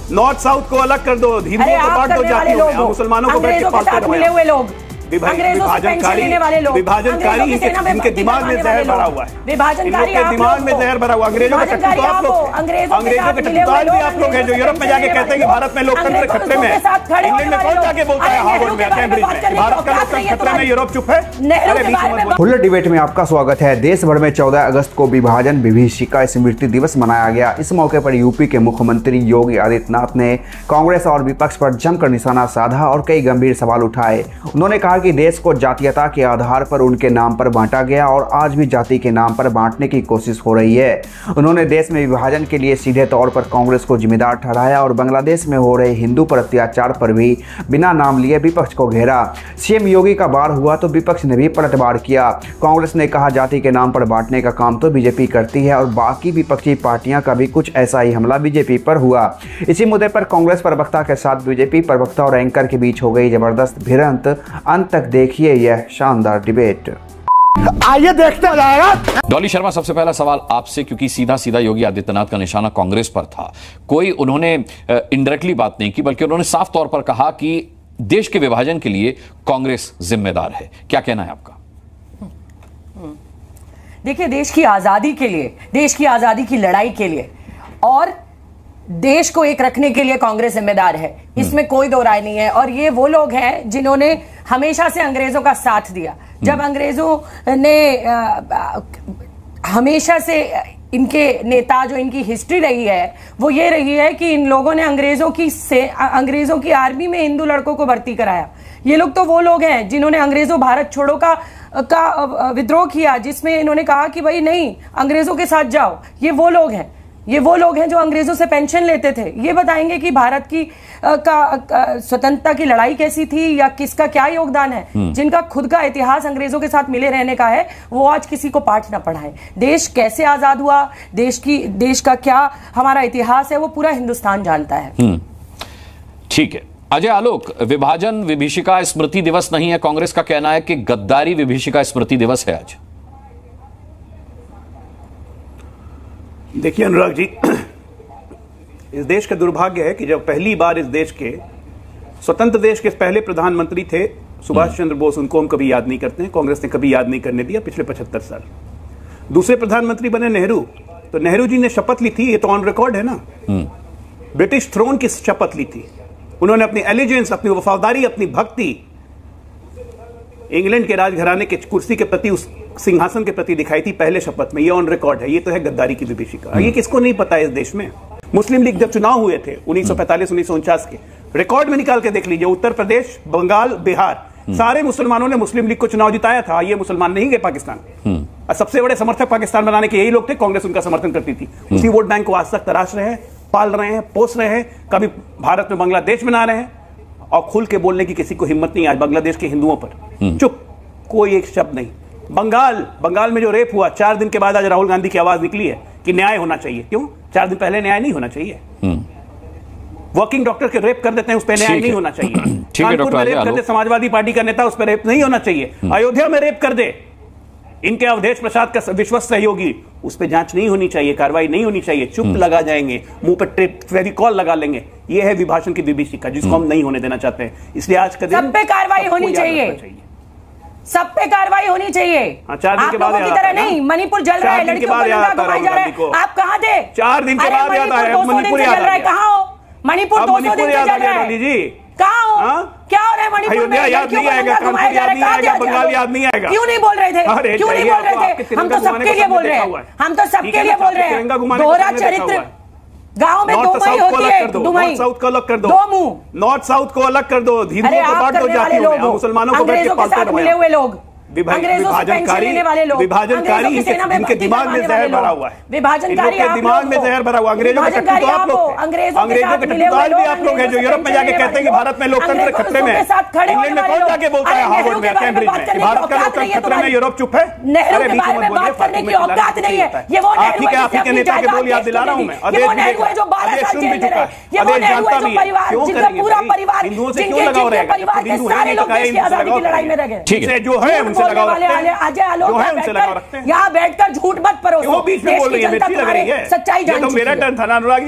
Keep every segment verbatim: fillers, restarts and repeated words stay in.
North south को अलग कर दो, हिंदुओं को बांट दो जातियों में, मुसलमानों को बैठ के पालते हुए लोग, विभाजनकारी विभाजनकारी इनके दिमाग में जहर भरा हुआ है, विभाजनकारी के दिमाग में जहर भरा हुआ। अंग्रेजों के टट्टू आप लोग, अंग्रेजों के टट्टूबाज भी आप लोग हैं जो यूरोप में जाके कहते हैं कि भारत में लोकतंत्र खतरे में है। इंग्लैंड में कौन जाके बोलता है हार्वर्ड में, कैम्ब्रिज में, भारत का लोकतंत्र खतरे में, यूरोप चुप है। खुले डिबेट में आपका स्वागत है। देश भर में चौदह अगस्त को विभाजन विभीषिका स्मृति दिवस मनाया गया। इस मौके पर यूपी के मुख्यमंत्री योगी आदित्यनाथ ने कांग्रेस और विपक्ष पर जमकर निशाना साधा और कई गंभीर सवाल उठाए। उन्होंने कहा कि देश को जातीयता के आधार पर उनके नाम पर बांटा गया और आज भी जाति के नाम पर बांटने की कोशिश हो रही है। उन्होंने देश में विभाजन के लिए सीधे तौर पर कांग्रेस को जिम्मेदार ठहराया और बांग्लादेश में हो रहे हिंदू पर अत्याचार पर भी बिना नाम लिए विपक्ष को घेरा। सीएम योगी का बार हुआ तो विपक्ष ने भी पलटवार किया। कांग्रेस ने कहा जाति के नाम पर बांटने का काम तो बीजेपी करती है और बाकी विपक्षी पार्टियां का भी कुछ ऐसा ही हमला बीजेपी पर हुआ। इसी मुद्दे पर कांग्रेस प्रवक्ता के साथ बीजेपी प्रवक्ता और एंकर के बीच हो गई जबरदस्त भिड़ंत। अंत तक देखिए यह शानदार डिबेट। आइए देखते जाएगा। डॉली शर्मा, सबसे पहला सवाल आपसे, क्योंकि सीधा सीधा योगी आदित्यनाथ का निशाना कांग्रेस पर था। कोई उन्होंने इनडायरेक्टली बात नहीं की, बल्कि उन्होंने साफ तौर पर कहा कि देश के विभाजन के लिए कांग्रेस जिम्मेदार है। क्या कहना है आपका? देखिए, देश की आजादी के लिए, देश की आजादी की लड़ाई के लिए और देश को एक रखने के लिए कांग्रेस जिम्मेदार है, इसमें कोई दो राय नहीं है। और ये वो लोग हैं जिन्होंने हमेशा से अंग्रेजों का साथ दिया। जब अंग्रेजों ने आ, आ, हमेशा से इनके नेता, जो इनकी हिस्ट्री रही है वो ये रही है कि इन लोगों ने अंग्रेजों की से अंग्रेजों की आर्मी में हिंदू लड़कों को भर्ती कराया। ये लोग तो वो लोग हैं जिन्होंने अंग्रेजों भारत छोड़ो का का विद्रोह किया, जिसमें इन्होंने कहा कि भाई नहीं, अंग्रेजों के साथ जाओ। ये वो लोग हैं ये वो लोग हैं जो अंग्रेजों से पेंशन लेते थे। ये बताएंगे कि भारत की आ, का स्वतंत्रता की लड़ाई कैसी थी या किसका क्या योगदान है। जिनका खुद का इतिहास अंग्रेजों के साथ मिले रहने का है, वो आज किसी को पाठ ना पढ़ाए। देश कैसे आजाद हुआ, देश की देश का क्या हमारा इतिहास है, वो पूरा हिंदुस्तान जानता है। ठीक है। अजय आलोक, विभाजन विभीषिका स्मृति दिवस नहीं है, कांग्रेस का कहना है कि गद्दारी विभीषिका स्मृति दिवस है आज। देखिए अनुराग जी, इस देश का दुर्भाग्य है कि जब पहली बार इस देश के स्वतंत्र देश के पहले प्रधानमंत्री थे सुभाष चंद्र बोस, उनको हम कभी याद नहीं करते हैं, कांग्रेस ने कभी याद नहीं करने दिया पिछले पचहत्तर साल। दूसरे प्रधानमंत्री बने नेहरू, तो नेहरू जी ने शपथ ली थी, ये तो ऑन रिकॉर्ड है ना, ब्रिटिश थ्रोन की शपथ ली थी। उन्होंने अपनी एलिजेंस, अपनी वफादारी, अपनी भक्ति इंग्लैंड के राजघराने के कुर्सी के प्रति, उस सिंहासन के प्रति दिखाई थी पहले शपथ में। ये ऑन रिकॉर्ड है। ये तो है गद्दारी की विभीषिका। ये किसको नहीं पता है इस देश में? मुस्लिम लीग जब चुनाव हुए थे उन्नीस सौ पैंतालीस उन्नीस सौ उनचास के, रिकॉर्ड में निकाल के देख लीजिए, उत्तर प्रदेश, बंगाल, बिहार, सारे मुसलमानों ने मुस्लिम लीग को चुनाव जिताया था। ये मुसलमान नहीं गए पाकिस्तान। और सबसे बड़े समर्थक पाकिस्तान बनाने के यही लोग थे, कांग्रेस उनका समर्थन करती थी। उसी वोट बैंक को आज तक तराश रहे हैं, पाल रहे हैं, पोस रहे हैं। कभी भारत में बांग्लादेश बना रहे हैं और खुल के बोलने की किसी को हिम्मत नहीं आज बांग्लादेश के हिंदुओं पर। चुप, कोई एक शब्द नहीं। बंगाल बंगाल में जो रेप हुआ, चार दिन के बाद आज राहुल गांधी की आवाज निकली है कि न्याय होना चाहिए। क्यों? चार दिन पहले न्याय नहीं होना चाहिए। वर्किंग डॉक्टर के रेप कर देते हैं, उस पर न्याय नहीं होना चाहिए। कानपुर में रेप कर दे समाजवादी पार्टी का नेता, उस पर रेप नहीं होना चाहिए। अयोध्या में रेप कर दे इनके अवधेश प्रसाद का विश्वस्त सहयोगी, उस पर जांच नहीं होनी चाहिए, कार्रवाई नहीं होनी चाहिए। चुप लगा जाएंगे, मुंह पर फेविकॉल लगा लेंगे। यह है विभाजन की विभीषिका जिसको हम नहीं होने देना चाहते हैं। इसलिए आज का दिन सब पे कार्रवाई होनी चाहिए, सब पे कार्रवाई होनी चाहिए। चार दिन के बाद की तरह नहीं, मणिपुर जल रहा है, लड़कियों को नंगा घुमाया जा रहा है। आप कहां थे? चार दिन के बाद याद आया, मणिपुर जल रहा है। कहां हो? मणिपुर दो सौ दिन से जल रहा है। कहां हो? क्या हो रहा है मणिपुर में? याद नहीं आएगा, कानपुर याद नहीं आएगा, बंगाल याद नहीं आएगा। क्यों नहीं बोल रहे थे? क्यों नहीं बोल रहे थे? हम तो सबके लिए बोल रहे हैं, हम तो सबके लिए बोल रहे हैं। दोहरा चरित्र गांव में दो मई होती है, दो मई। नॉर्थ साउथ को अलग कर दो, दो मुंह। नॉर्थ साउथ को अलग कर दो, हिंदुओं को बांट दो जातियों में, मुसलमानों को बैठ के पालते रहो। मिले हुए लोग, विभाजनकारी विभाजनकारी इनके दिमाग में जहर भरा हुआ है, विभाजनकारी दिमाग में जहर भरा हुआ। अंग्रेजों के टट्टू आप लोग, अंग्रेजों के टट्टूबाज भी आप लोग हैं जो यूरोप में जाके कहते हैं कि भारत में लोकतंत्र खतरे में है। इंग्लैंड में कौन जाके बोलता है हार्वर्ड में, कैम्ब्रिज में, भारत का लोकतंत्र खतरे में, यूरोप चुप है। अरे बीच में बात करने की औकात नहीं है। ये वो आप ही के आप ही के नेता के बोल याद दिला रहा हूं मैं। अदेश जो बारह साल जेल में रहे, ये वो जानता भी है जिनका पूरा परिवार, हिंदुओं से क्यों लगाव रहेगा? परिवार के सारे लोग देश की आजादी की लड़ाई में रहे। ठीक है, जो है उनसे लगाव रखते हैं। अजय आलोक यहाँ बैठकर झूठ मत परोसो। वो बीच में बोल रही है, मिर्ची लग रही है। सच्चाई ये तो मेरा टर्न था ना अनुराग जी।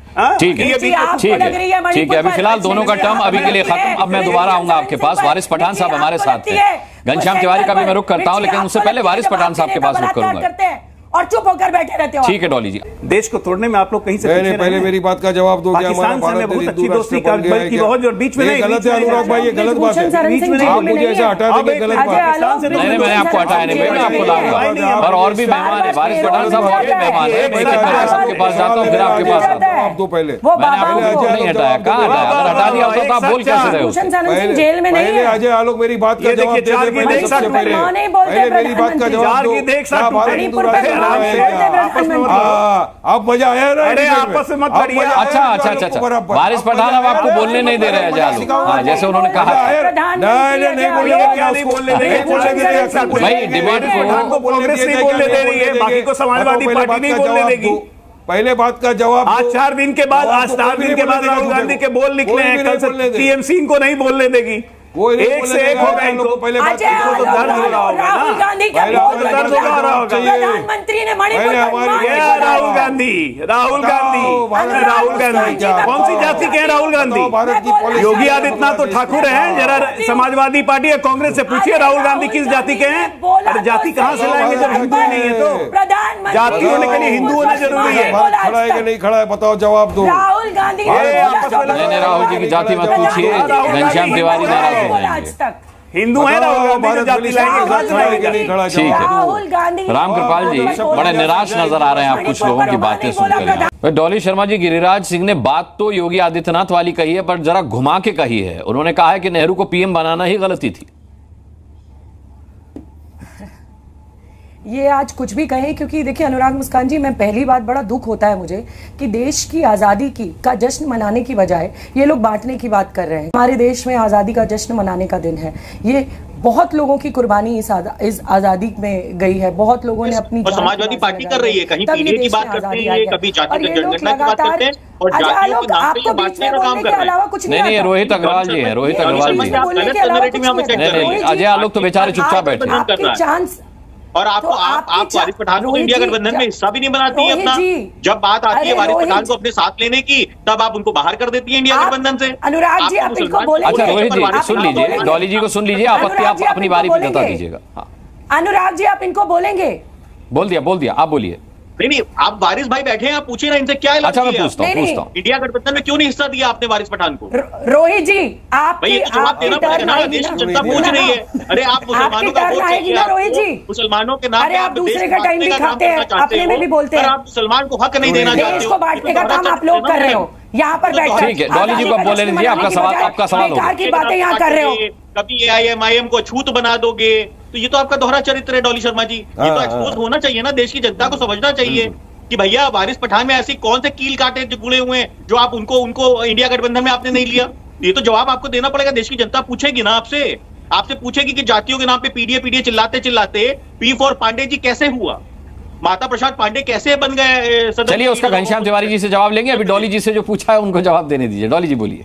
ठीक है ठीक है ठीक है। अभी फिलहाल दोनों का टर्म अभी के लिए खत्म। अब मैं दोबारा आऊंगा आपके पास। वारिस पठान साहब हमारे साथ थे। घनश्याम तिवारी का भी मैं रुख करता हूं, लेकिन उससे पहले वारिस पठान साहब के पास रुख करूंगा और चुप होकर बैठे रहते हो। ठीक है डॉली जी। देश को तोड़ने में आप लोग कहीं से पहले पहले मेरी बात का जवाब दो। पाकिस्तान से बहुत अच्छी दोस्ती का बल्कि बहुत जो बीच में नहीं, गलत है अनुराग भाई, ये गलत बात है। आप मुझे ऐसे हटा देंगे, गलत बात है। नहीं मैंने आपको हटाया नहीं, मैं आपको लाऊंगा। और और भी मेहमान है, वारिस पठान साहब और भी मेहमान है। मैं सबके पास जाता हूँ, फिर आपके पास आता हूँ। आप दो पहले मैंने आपको नहीं हटाया। कहाँ हटाया? अगर हटा दिया होता तो आप बोल कैसे रहे हो? जेल में नहीं पहले अजय आलोक मेरी बात का जवाब दे दे पहले, सबसे पहले पहले मेरी बात का जवाब दो। आप मजा आया ना? अरे आपस में मत लड़िए। अच्छा अच्छा अच्छा अच्छा वारिस पठान अब आपको बोलने नहीं दे रहे हैं जालू। हाँ जैसे उन्होंने कहा नहीं नहीं बोलने देंगे भाई डिबेट को कांग्रेस नहीं बोलने दे रही है, बाकी को समाजवादी पार्टी नहीं बोलने देगी। पहले बात का जवाब आज चार दिन के बाद आज चार दिन के बाद राहुल गांधी के बोल निकले हैं, कल से टीएमसी इनको नहीं बोलने देगी। एक से एक होगा इनको। पहले बात तो दर्द हो रहा होगा राहुल गांधी का दर्द हो रहा होगा। प्रधानमंत्री ने मणिपुर राहुल गांधी राहुल गांधी राहुल गांधी कौन सी जाति के हैं राहुल गांधी? योगी आदित्यनाथ तो ठाकुर हैं। जरा समाजवादी पार्टी या कांग्रेस से पूछिए राहुल गांधी किस जाति के हैं। अरे जाति कहाँ से लाएंगे जब हिंदू नहीं है तो? जाति होने के लिए हिंदू होना जरूरी है। खड़ा है कि नहीं खड़ा है बताओ, जवाब दो। राहुल गांधी राहुल जी की जाति मत पूछिए। घनश्याम तिवारी नाराज हो जाएंगे। हिंदू है राहुल गांधी, ठीक है। राहुल गांधी राम कृपाल जी बड़े निराश नजर आ रहे हैं आप कुछ लोगों की बातें सुनकर। डॉली शर्मा जी, गिरिराज सिंह ने बात तो योगी आदित्यनाथ वाली कही है, पर जरा घुमा के कही है। उन्होंने कहा है कि नेहरू को पीएम बनाना ही गलती थी। ये आज कुछ भी कहें, क्योंकि देखिए अनुराग मुस्कान जी, मैं पहली बात बड़ा दुख होता है मुझे कि देश की आज़ादी की का जश्न मनाने की बजाय ये लोग बांटने की बात कर रहे हैं। हमारे देश में आज़ादी का जश्न मनाने का दिन है। ये बहुत लोगों की कुर्बानी इस इस आज़ादी में गई है। बहुत लोगों ने अपनी समाजवादी पार्टी कर रही है, कहीं पीढ़ी की बात करते हैं, कभी जाति जनगणना की बात करते हैं और जातियों के नाम पे ये बांटने का काम कर रहे हैं। नहीं नहीं, रोहित अग्रवाल जी हैं, रोहित अग्रवाल जी। नहीं अजय आलोक तो बेचारे चुपचाप बैठे हैं। और आपको तो आप आप वारिस पठान को इंडिया गठबंधन में हिस्सा भी नहीं बनाती है अपना। जब बात आती है वारिस पठान को अपने साथ लेने की, तब आप उनको बाहर कर देती है इंडिया गठबंधन से। अनुराग जी आप इनको बोले। अच्छा रोहित जी सुन लीजिए, डॉली जी को सुन लीजिए, आपत्ति आप अपनी बारी पे बता दीजिएगा। अनुराग जी आप इनको बोलेंगे? बोल दिया बोल दिया, आप बोलिए। नहीं नहीं, आप वारिस भाई बैठे हैं, आप पूछिए ना इनसे क्या है। अच्छा मैं पूछता हूँ पूछता हूँ इंडिया गठबंधन में क्यों नहीं हिस्सा दिया आपने वारिस पठान को? रोहित जी आप भाई ये तो जवाब देना पड़ेगा ना, देश की जनता पूछ रही है। अरे आप मुसलमानों का वोट चाहिए, मुसलमानों के नाम पे आप दूसरे का टाइम भी खाते हैं, अपने में भी बोलते हैं। आप मुसलमान को हक नहीं देना चाहते हो, देश को बांटने का काम आप लोग कर रहे हो यहाँ पर बैठकर। ठीक है डॉली जी को आप बोले दीजिए, आपका सवाल आपका सवाल होगा। की बातें यहाँ कर रहे हो। कभी एआईएमआईएम को छूत बना दोगे, तो ये तो आपका दोहरा चरित्र है डॉली शर्मा जी। ये तो एक्सपोज होना चाहिए ना, देश की जनता को समझना चाहिए कि भैया वारिस पठान में ऐसी कौन से कील काटे जो गुड़े हुए हैं जो आप उनको उनको इंडिया गठबंधन में आपने नहीं लिया। ये तो जवाब आपको देना पड़ेगा, देश की जनता पूछेगी ना आपसे। आपसे पूछेगी कि जातियों के नाम पे पीडीए पीडीए चिल्लाते चिल्लाते पी फॉर पांडे जी कैसे हुआ, माता प्रसाद पांडे कैसे बन गए। चलिए उसका घनश्याम तिवारी जी से जवाब लेंगे। अभी डॉली जी से जो पूछा है उनको जवाब देने दीजिए। डॉली जी बोलिए।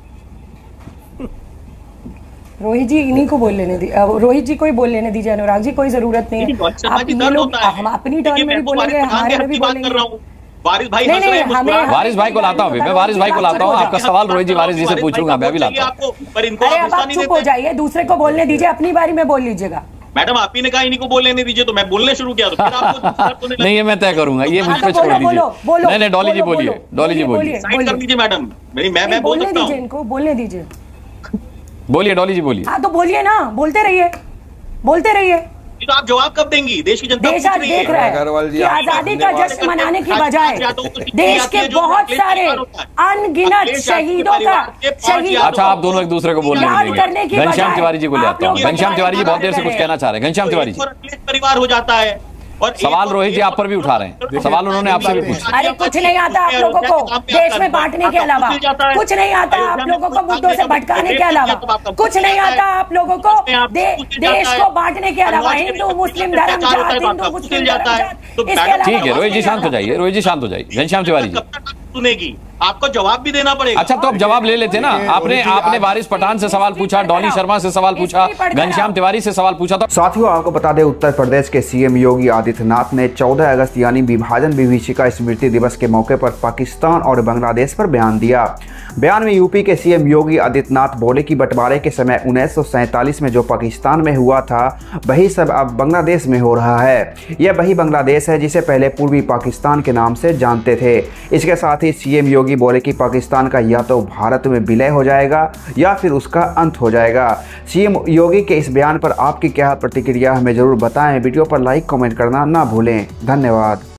रोहित जी इन्हीं को बोल लेने दीजिए, रोहित जी को ही बोल लेने दीजिए। अनुराग जी कोई जरूरत नहीं है, आप ये लोग हम अपनी टर्न में भी बोलेंगे, हमारे में भी बोलेंगे। वारिस भाई नहीं नहीं हमें वारिस भाई को लाता हूँ, मैं वारिस भाई को लाता हूँ। आपका सवाल रोहित जी वारिस जी से पूछूंगा, मैं भी लाता हूँ। अरे अब आप चुप हो जाइए, दूसरे को बोलने दीजिए, अपनी बारी में बोल लीजिएगा। मैडम आप ही ने कहा इन्हीं को बोल लेने दीजिए, तो मैं बोलने शुरू किया तो फिर आपको नहीं, ये मैं तय करूंगा, ये मुझ पे छोड़ दीजिए। नहीं नहीं डॉली जी बोलिए, डॉली जी बोलिए, साइन कर दीजिए मैडम। मैं मैं बोल सकता हूँ, इनको बोलने दीजिए। बोलिए डॉली जी बोलिए। हाँ तो बोलिए ना, बोलते रहिए बोलते रहिए। तो आप जवाब कब देंगी? देश की जनता देश आज देख रहा है कि आजादी का जश्न मनाने की बजाय देश के बहुत सारे अनगिनत शहीदों का शहीद। अच्छा आप दोनों एक दूसरे को बोलने देंगे। घनश्याम तिवारी जी को ले आता हूँ। घनश्याम तिवारी जी बहुत देर से कुछ कहना चाह रहे हैं। घनश्याम तिवारी जी परिवार हो जाता है और सवाल रोहित जी आप पर भी उठा रहे हैं, सवाल उन्होंने आपसे भी पूछा। अरे कुछ नहीं आता आप लोगों को देश में बांटने के अलावा, कुछ नहीं आता आप लोगों को मुद्दों से भटकाने के अलावा, कुछ नहीं आता आप लोगों को देश को बांटने के अलावा। हिंदू मुस्लिम धर्म जात, हिंदू मुस्लिम धर्म जात, इसके अलावा ठीक है रोहित जी शांत हो जाइए, रोहित जी शांत हो जाइए। घनश्याम तिवारी जी सुनेगी आपको जवाब भी देना पड़ेगा। अच्छा, तो अब जवाब ले लेते ना। आपने आपने वारिस पठान से सवाल पूछा, डॉली शर्मा से सवाल पूछा, घनश्याम तिवारी से सवाल पूछा था। साथियों, आपको बता दें, उत्तर प्रदेश के सीएम योगी आदित्यनाथ ने चौदह अगस्त यानी विभाजन विभीषिका स्मृति दिवस के मौके पर पाकिस्तान और बांग्लादेश पर बयान दिया। बयान में यूपी के सीएम योगी आदित्यनाथ बोले कि बंटवारे के समय उन्नीस सौ सैंतालीस में जो पाकिस्तान में हुआ था वही सब अब बांग्लादेश में हो रहा है। यह वही बांग्लादेश है जिसे पहले पूर्वी पाकिस्तान के नाम से जानते थे। इसके साथ ही सीएम योगी बोले कि पाकिस्तान का या तो भारत में विलय हो जाएगा या फिर उसका अंत हो जाएगा। सीएम योगी के इस बयान पर आपकी क्या प्रतिक्रिया हमें जरूर बताएं। वीडियो पर लाइक कमेंट करना ना भूलें। धन्यवाद।